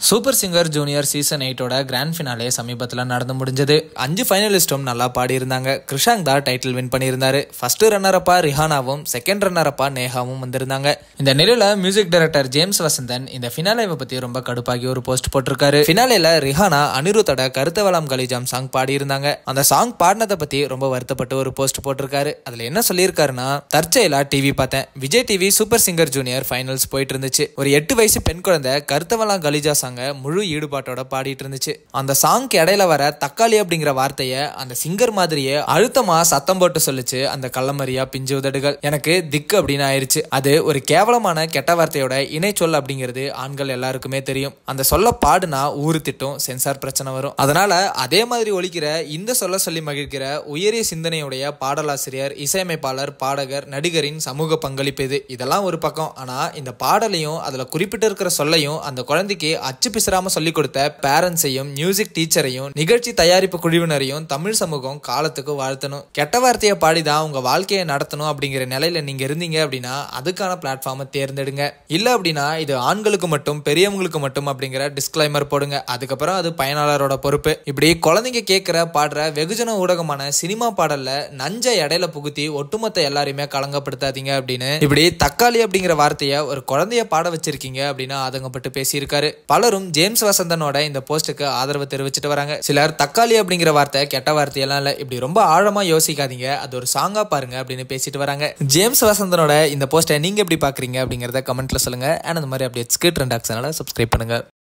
Super singer junior season 8ஓட grand finale சமீபத்தில் நடந்து முடிஞ்சது. 5 ஃபைனலிஸ்டும் நல்லா பாடியிருந்தாங்க. கிருஷாங் தான் டைட்டில் வின் பண்ணியிருந்தாரு. ஃபர்ஸ்ட் ரன்னர் அப்பா ரிஹானாவும் செகண்ட் ரன்னர் அப்பா நேஹாவும் வந்திருந்தாங்க. இந்த நிலையில மியூசிக் டைரக்டர் ஜேம்ஸ் வசந்தன் இந்த ஃபினாலேவை பத்தி ரொம்ப கடுப்பாகி ஒரு போஸ்ட் போட்டிருக்காரு. ஃபினாலேல ரிஹானா அனிருத்தோட கருத்தவலாம் கலீஜாம் சாங் பாடியிருந்தாங்க. அந்த சாங் பாடினதை பத்தி ரொம்ப வருத்தப்பட்டு ஒரு போஸ்ட் போட்டிருக்காரு. அதுல என்ன சொல்லியிருக்காருன்னா, தற்செயலா டிவி பார்த்தேன். Vijay TV super singer junior finals போயிட்டு இருந்துச்சு. ஒரு 8 வயசு பெண் குழந்தை கருத்தவலாம் கலீஜா சாங் முழு ஈடுபாட்டோட பாடிட்டு இருந்துச்சு. அந்த சாங்க்கு இடையில வர தக்காளி அப்படிங்கிற வார்த்தைய அந்த சிங்கர் மாதிரியே அழுத்தமா சத்தம் போட்டு சொல்லிச்சு அந்த கள்ளமரியா பிஞ்சு உதடுகள். எனக்கு திக்கு அப்படின்னு ஆயிருச்சு. அது ஒரு கேவலமான கெட்ட வார்த்தையோட இணை சொல் அப்படிங்கிறது ஆண்கள் எல்லாருக்குமே தெரியும். அந்த சொல்ல பாடுனா ஊரு திட்டும், சென்சார் பிரச்சனை வரும். அதனால அதே மாதிரி ஒலிக்கிற இந்த சொல்ல சொல்லி மகிழ்கிற உயரிய சிந்தனையுடைய பாடலாசிரியர், இசையமைப்பாளர், பாடகர், நடிகரின் சமூக பங்களிப்பு இதெல்லாம் ஒரு பக்கம். ஆனா இந்த பாடலையும் அதுல குறிப்பிட்டு இருக்கிற சொல்லையும் அந்த குழந்தைக்கு அச்சு பிசராம சொல்லிக் கொடுத்த பேரண்ட்ஸையும் மியூசிக் டீச்சரையும் நிகழ்ச்சி தயாரிப்பு குழுவினரையும் தமிழ் சமூகம் காலத்துக்கு வாழ்த்தணும். கெட்ட வார்த்தையை பாடிதான் உங்க வாழ்க்கையை நடத்தணும் அப்படிங்கிற நிலையில நீங்க இருந்தீங்க அப்படின்னா அதுக்கான பிளாட்ஃபார்மை தேர்ந்தெடுங்க. இல்ல அப்படின்னா இது ஆண்களுக்கு மட்டும் பெரியவங்களுக்கு மட்டும் அப்படிங்கிற டிஸ்க்ளைமர் போடுங்க. அதுக்கப்புறம் அது பயனாளரோட பொறுப்பு. இப்படி குழந்தைங்க கேட்கிற பாடுற வெகுஜன ஊடகமான சினிமா பாடல்ல நஞ்ச இடையில புகுத்தி ஒட்டுமொத்த எல்லாரையுமே கலங்கப்படுத்தாதீங்க அப்படின்னு இப்படி தக்காளி அப்படிங்கிற வார்த்தையை ஒரு குழந்தைய பாட வச்சிருக்கீங்க அப்படின்னு ஆதங்கப்பட்டு பேசியிருக்காரு. பலரும் ஜேம்ஸ் வசந்தனோட இந்த போஸ்டுக்கு ஆதரவு தெரிவிச்சிட்டு வராங்க. சிலர் தக்காளி அப்படிங்கிற வார்த்தை கெட்ட வார்த்தையெல்லாம் இல்ல, இப்படி ரொம்ப ஆழமா யோசிக்காதீங்க, அது ஒரு சாங்கா பாருங்க அப்படின்னு பேசிட்டு வராங்க. ஜேம்ஸ் வசந்தனோட இந்த போஸ்டை நீங்க எப்படி பாக்குறீங்க அப்படிங்கறத கமெண்ட்ல சொல்லுங்க. அந்த மாதிரி அப்டேட்ஸ்க்கு ட்ரெண்ட் ஆக்ஷனால சப்ஸ்கிரைப் பண்ணுங்க.